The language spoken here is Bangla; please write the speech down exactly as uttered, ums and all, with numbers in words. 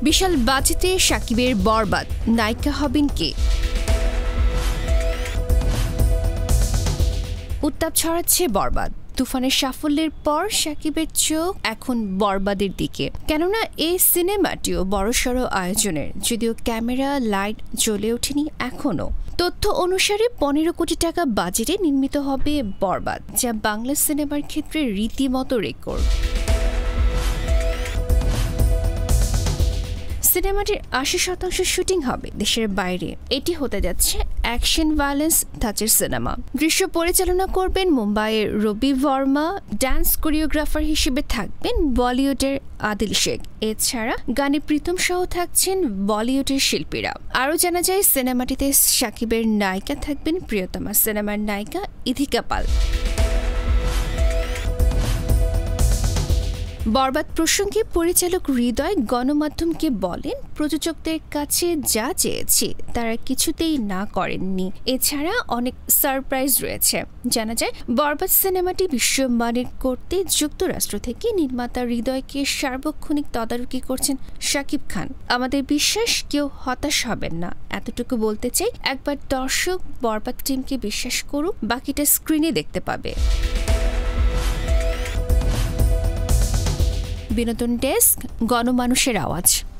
বিশাল বাজেটে শাকিবের বরবাদ, নায়িকা হবেন কে? উত্তাপ ছড়াচ্ছে বরবাদ। তুফানের সাফল্যের পর শাকিবের চোখ এখন বরবাদের দিকে, কেননা এই সিনেমাটিও বড়সড় আয়োজনের, যদিও ক্যামেরা লাইট জ্বলে ওঠেনি এখনও। তথ্য অনুসারে পনেরো কোটি টাকা বাজেটে নির্মিত হবে বরবাদ, যা বাংলা সিনেমার ক্ষেত্রে রীতিমতো রেকর্ড। সিনেমাটির আশি শতাংশ শুটিং হবে দেশের বাইরে। এটি হতে যাচ্ছে অ্যাকশন ভায়োলেন্স ধাঁচের সিনেমা। দৃশ্য পরিচালনা করবেন মুম্বাইয়ের রবি বর্মা। ডান্স কোরিওগ্রাফার হিসেবে থাকবেন বলিউডের আদিল শেখ। এছাড়া গানে প্রীতম সহ থাকছেন বলিউডের শিল্পীরা। আরও জানা যায়, সিনেমাটিতে শাকিবের নায়িকা থাকবেন প্রিয়তমা, সিনেমার নায়িকা ইথিকা পাল। বরবাদ প্রসঙ্গে পরিচালক হৃদয় গণমাধ্যমকে বলেন, প্রযোজকদের কাছে যা চেয়েছি তারা কিছুতেই না করেননি। এছাড়া অনেক সারপ্রাইজ রয়েছে। জানা যায়, বরবাদ সিনেমাটি বিশ্বমানের করতে যুক্তরাষ্ট্র থেকে নির্মাতা হৃদয়কে সার্বক্ষণিক তদারকি করছেন শাকিব খান। আমাদের বিশ্বাস কেউ হতাশ হবেন না, এতটুকু বলতে চাই। একবার দর্শক বরবাদ টিমকে বিশ্বাস করুক, বাকিটা স্ক্রিনে দেখতে পাবে। বিনোদন ডেস্ক, গণমানুষের আওয়াজ।